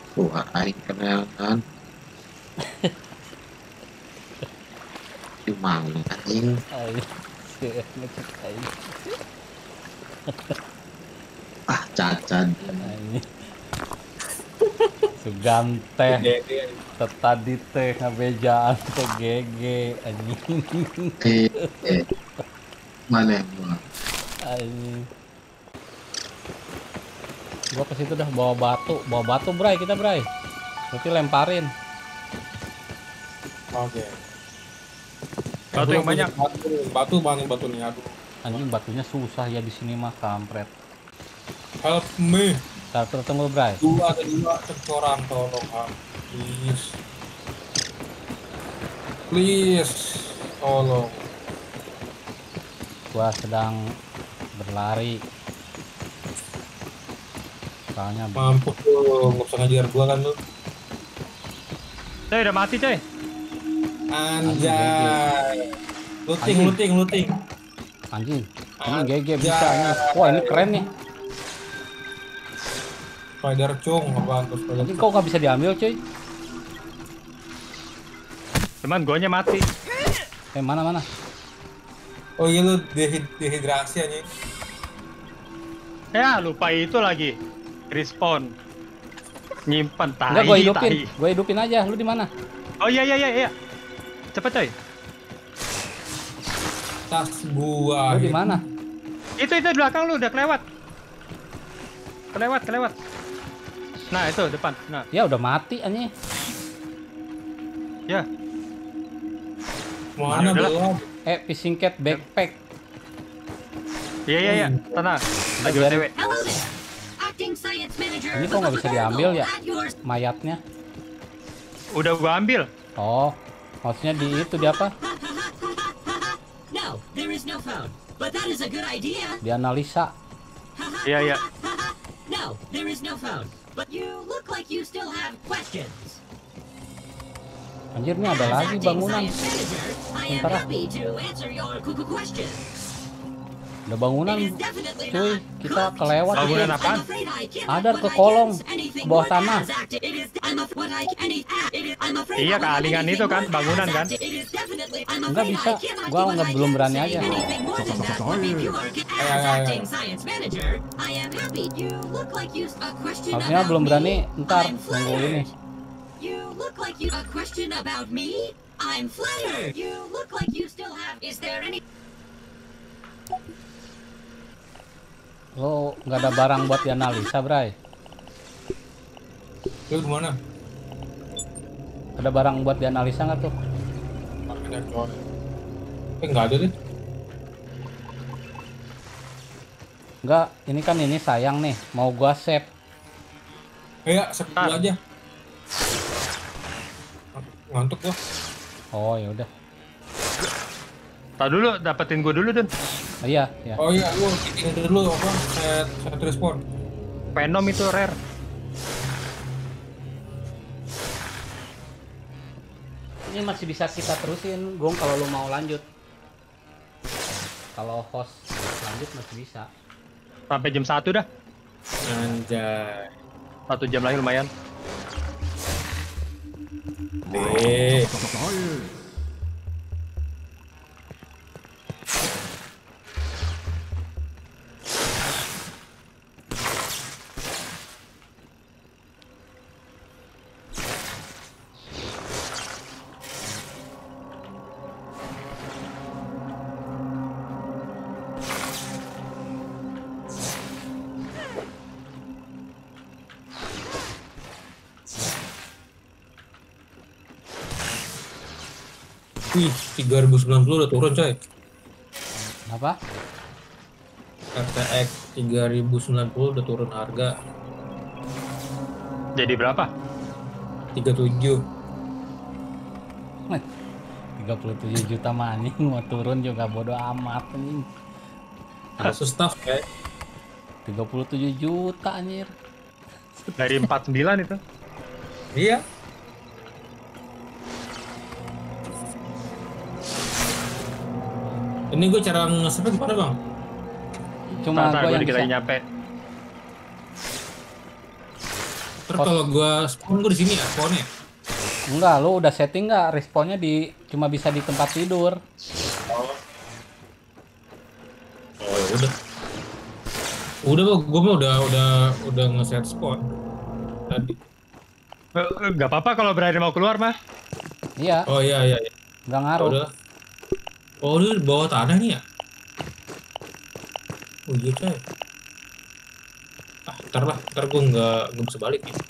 Wah, aing kenalan di mana anjing? Ayo, ngecek aing. Ah, cacat. Aing. Sugante tadi teh ngabejaan teh GG anjing. Eh, eh, mana yang gua? Anjing. Gua ke situ dah bawa batu Bray, kita Bray. Berarti lemparin. Oke. Batu yang banyak. Batu banget batunya. Aduh. Anjing batunya susah ya di sini mah kampret. Help me. Tunggu Bray. Ada dua cencoran tolong. Please. Please. Tolong. Gua sedang berlari. Soalnya Mampus lu, nggak usah ngajar gua kan lu. Coy, udah mati coy. Anjay. Looting. anjing. Ini GG bisa nih. Wah, ini keren nih. Spider cung apaan tuh spider Anjing cung? kok nggak bisa diambil, cuy? Teman guanya mati. Mana? Oh iya lu dehidrasi anjing. Ya, lupa itu lagi. Respawn. Nyimpan tai. Enggak, gue hidupin aja. Lu di mana? Oh iya. Cepet coy. Tas gua. Lu di mana? Itu di belakang lu udah kelewat. Kelewat. Nah, itu depan. Nah, Ya udah mati anjing. ya. Mana Udah lah. belum? Fishing cat backpack. Iya. Tenang. Lagi Biar- OTW. Hello there. Acting science manager. Ini kok nggak bisa diambil ya mayatnya? Udah gua ambil. Oh, maksudnya di itu di apa? No, there is no phone. But that is a good idea. Dianalisa. Iya. No, there is no phone. But you look like you still have questions. Anjir, ini ada lagi Acting bangunan. science manager, I am Bentar ah. happy to answer your questions. Ada bangunan, It is definitely cuy. not Kita cooked. kelewat. Bangunan cuy. apaan? I'm afraid I can't Ada let ke what I kolong, guess anything bawah what tanah. has acted. It is I'm of what I any it is I'm afraid Iya, I won't kealingan anything itu kan, more bangunan has kan? acted. It is definitely I'm Enggak afraid bisa. I cannot Gua do what nggak I belum can berani say aja. anything more than that. But if you are as acting science manager, I am happy. You look like you a question Harusnya about belum me. berani. Ntar I'm nunggu ini. flattered. You look like you a question about me. I'm flattered. You look like you still have. Is there any? Lo nggak ada barang buat dianalisa, Bray? Lu gimana? Ada barang buat dianalisa nggak tuh? Makanya coy. Nggak ada deh. Enggak, ini kan ini sayang nih. Mau gua save. Ya, sepuluh aja. Ngantuk gua. Oh, ya udah. Tak dulu, dapetin gua dulu, Dun. Iya. Oh iya, lu ini dulu apa? Set respon. Venom itu rare. Ini masih bisa kita terusin, Gong, kalau lu mau lanjut. Kalau host lanjut masih bisa. Sampai jam 1 dah. Anjay. 1 jam lagi lumayan. Deh. Wih, 3090 udah turun coy. Apa? RTX 3090 udah turun harga Jadi berapa? 37. 37 juta maning mau turun juga bodo amat anjing. Asus staff kayak 37 juta anjir. Dari 49 itu. iya. Ini gue cara nge-save gimana bang? Cuma Ntar gua gua yang dikira bisa. nyampe. Ntar kalau gua spawn gua di sini ya spawnnya. Enggak, lu udah setting nggak respawnnya di cuma bisa di tempat tidur. Oh ya udah. Udah gua mah udah nge-set spawn tadi. Gak apa-apa kalau Brian mau keluar mah. Iya, Oh iya. nggak Ya ngaruh. udah. Oh lu di bawah tanah nih ya? Oh iya coy. Ntar gue nggak bisa balik nih.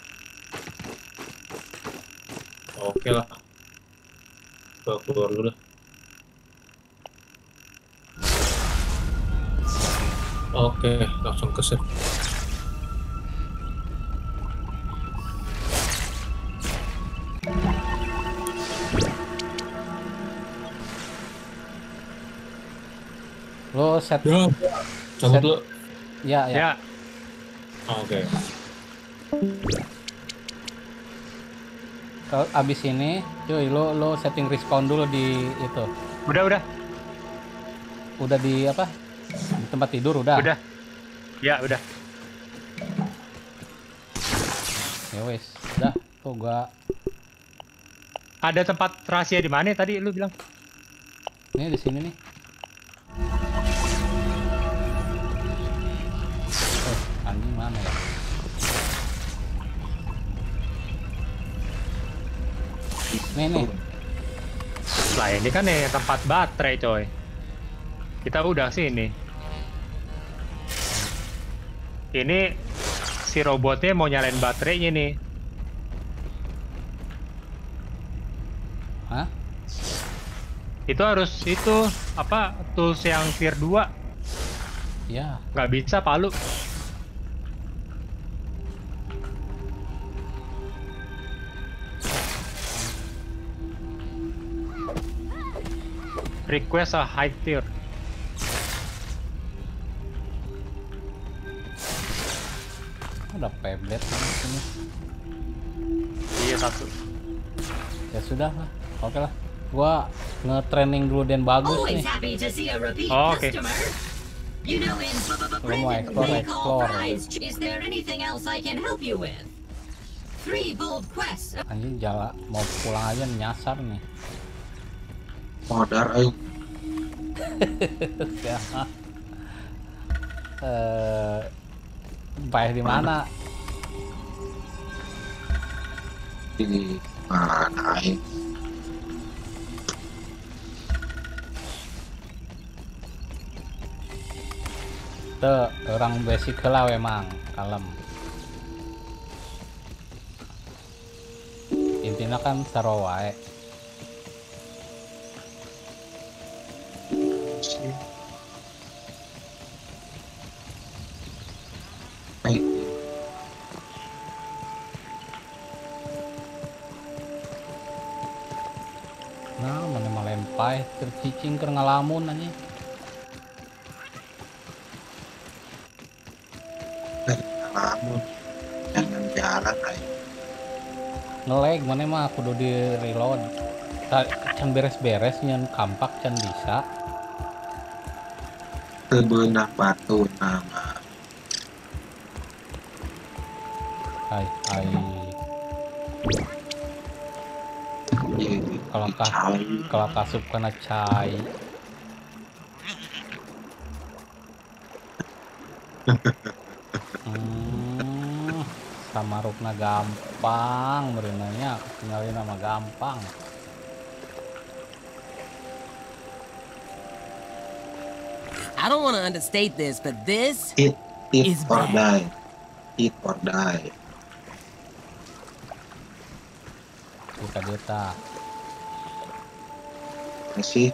Oke lah. Gue keluar dulu dah. Oke, langsung ke save. Lu set, Ya, cabut lu. ya. Ya, Oke. Kalau abis ini, cuy, lu setting respawn dulu di itu. udah. Udah di apa? Di tempat tidur udah. Udah. Ya, udah. Ya wes, udah. Tuh gua Ada tempat rahasia di mana tadi lu bilang? ini di sini nih. Anjing mana ya? Nih. Lah ini kan nih tempat baterai coy. Kita udah sini. Ini si robotnya mau nyalain baterainya nih. Hah? Itu harus apa tools yang tier 2. Ya, Nggak bisa palu. Request a high tier. ada peblet di sini. Iya satu. Ya sudah lah. Oke lah. Gua nge-training dulu dan bagus nih. Always happy to see a repeat Oh, okay. customer. You know, in Lu mau explore. Is there anything else I can help you with? 3 bold quests. Anjing jala mau pulang aja nyasar nih. Modar ayo. Ya. Bayar di mana? Di mana ayo? Tuh, orang basic lah emang kalem. Intinya kan seru wae. Ayo. Nah, mana malempai tercicing keur ngalamun anjing. Lamun jangan jalan ayo. Ngelag mana mah kudu di reload. Can beres-beres nyen kampak can bisa. Tebenah batu nama. Ai. Jadi Kalau kasup kena cai. Sama rupna gampang merenanya tinggalin nama gampang. I don't want to understate this, but this Eat is or bad. die. Eat or die. Duta. Masih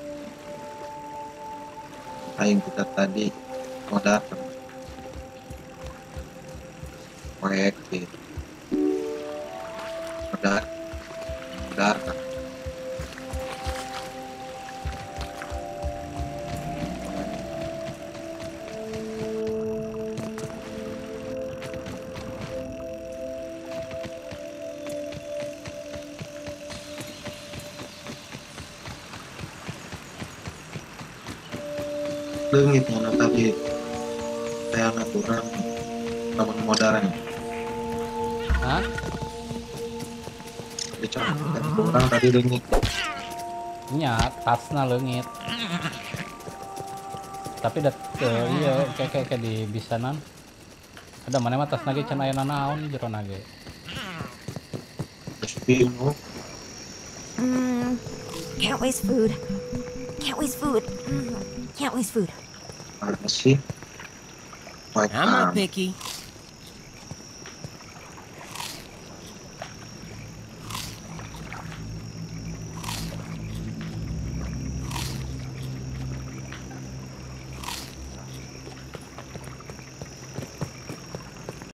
aing kita tadi modar proyek di modar kan. Leungit mana tadi saya kurang lamun modern Hah? Kurang tadi leungit. Nya tasna leungit. Tapi iya kayak di bisanan. Ada mana mah tasna ge can aya nanaon jero nage. Bingung. Can't waste food. Can't waste food. Can't waste food. Mana sih? I'm not picky.